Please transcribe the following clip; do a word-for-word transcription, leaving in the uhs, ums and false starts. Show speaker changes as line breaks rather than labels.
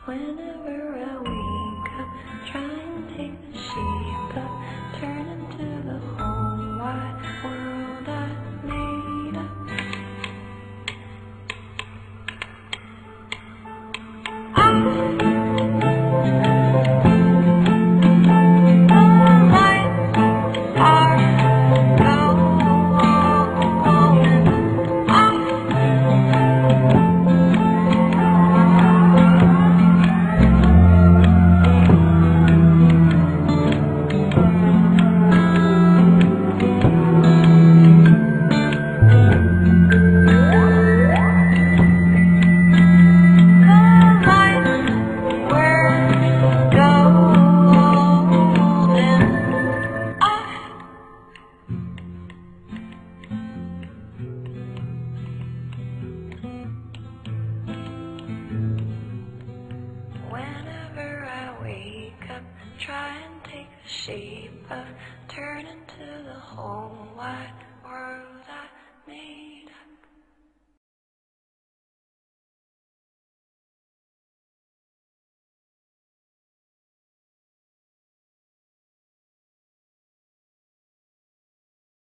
Whenever I wake up, try and take the shape of, turn into the whole wide world I made up. Whenever I wake up, try and take the shape of, turn into the whole wide world I made.